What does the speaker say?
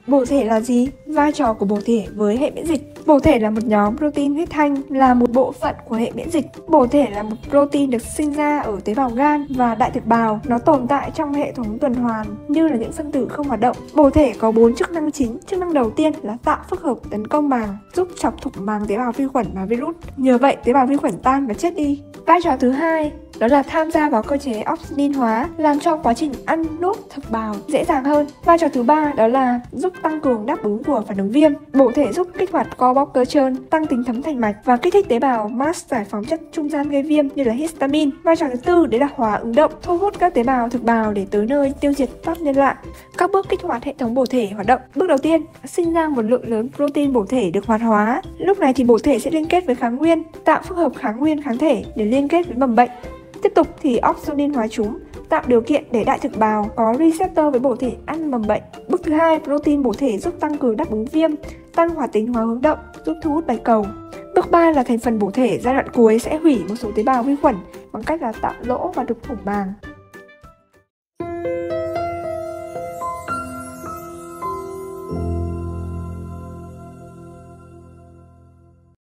Bổ thể là gì? Vai trò của bổ thể với hệ miễn dịch. Bổ thể là một nhóm protein huyết thanh, là một bộ phận của hệ miễn dịch. Bổ thể là một protein được sinh ra ở tế bào gan và đại thực bào. Nó tồn tại trong hệ thống tuần hoàn như là những phân tử không hoạt động. Bổ thể có 4 chức năng chính. Chức năng đầu tiên là tạo phức hợp tấn công màng, giúp chọc thủng màng tế bào vi khuẩn và virus. Nhờ vậy, tế bào vi khuẩn tan và chết đi. Vai trò thứ hai đó là tham gia vào cơ chế opsonine hóa, làm cho quá trình ăn nuốt thực bào dễ dàng hơn. Vai trò thứ ba đó là giúp tăng cường đáp ứng của phản ứng viêm. Bổ thể giúp kích hoạt co bóp cơ trơn, tăng tính thấm thành mạch và kích thích tế bào mast giải phóng chất trung gian gây viêm như là histamine. Vai trò thứ tư đấy là hòa ứng động, thu hút các tế bào thực bào để tới nơi tiêu diệt tác nhân lạ. Các bước kích hoạt hệ thống bổ thể hoạt động. Bước đầu tiên, sinh ra một lượng lớn protein bổ thể được hoạt hóa. Lúc này thì bổ thể sẽ liên kết với kháng nguyên, tạo phức hợp kháng nguyên kháng thể để liên kết với mầm bệnh. Tiếp tục thì opsonine hóa chúng, tạo điều kiện để đại thực bào có receptor với bổ thể ăn mầm bệnh. Bước thứ hai, protein bổ thể giúp tăng cường đáp ứng viêm, tăng hoạt tính hóa hướng động, giúp thu hút bạch cầu. Bước 3 là thành phần bổ thể giai đoạn cuối sẽ hủy một số tế bào vi khuẩn bằng cách là tạo lỗ và đục thủng màng.